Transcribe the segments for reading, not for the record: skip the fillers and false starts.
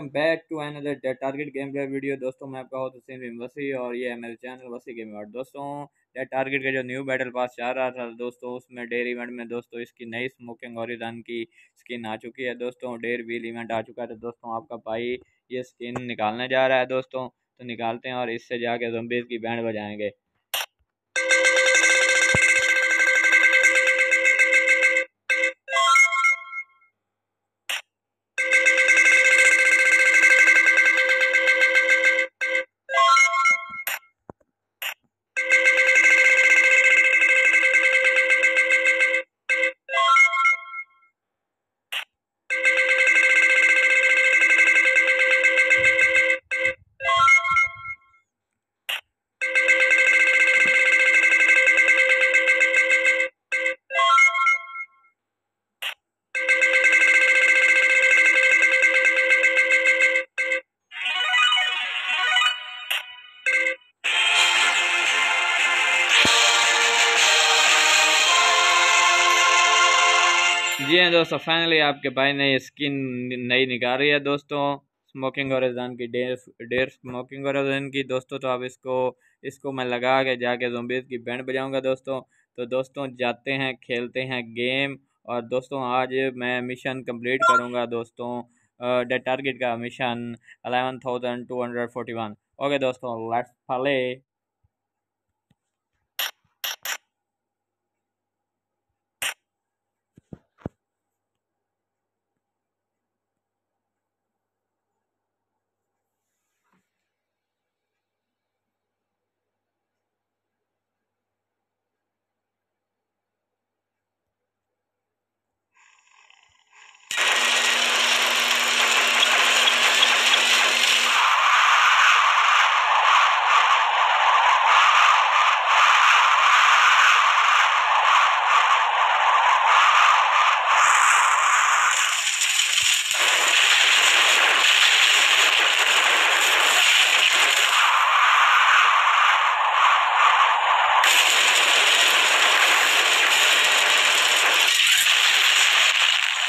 Back to another target game play video. दोस्तों मैं आपका होस्ट हुसैन वसी और ये है मेरे चैनल वसी गेम वर्ड। दोस्तों टारगेट का जो न्यू बैटल पास जा रहा था दोस्तों, उसमें डेयर इवेंट में दोस्तों इसकी नई स्मोकिंग हॉरिज़न की स्किन आ चुकी है। दोस्तों डेयर व्हील इवेंट आ चुका है, तो दोस्तों आपका भाई ये स्किन निकालने जा रहा है दोस्तों। तो निकालते हैं और इससे जाके ज़ॉम्बीज़ की बैंड बजाएंगे। जी हाँ दोस्तों, फाइनली आपके भाई ने ये स्किन नई निकाली है दोस्तों, स्मोकिंग हॉरिज़न की, डेयर स्मोकिंग हॉरिज़न की दोस्तों। तो अब इसको मैं लगा के जाके ज़ॉम्बीज़ की बैंड बजाऊंगा दोस्तों। तो दोस्तों जाते हैं, खेलते हैं गेम। और दोस्तों आज मैं मिशन कंप्लीट करूंगा दोस्तों, द टारगेट का मिशन 11,241। ओके दोस्तों, लेट्स प्ले।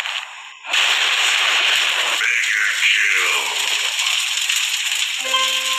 Mega kill.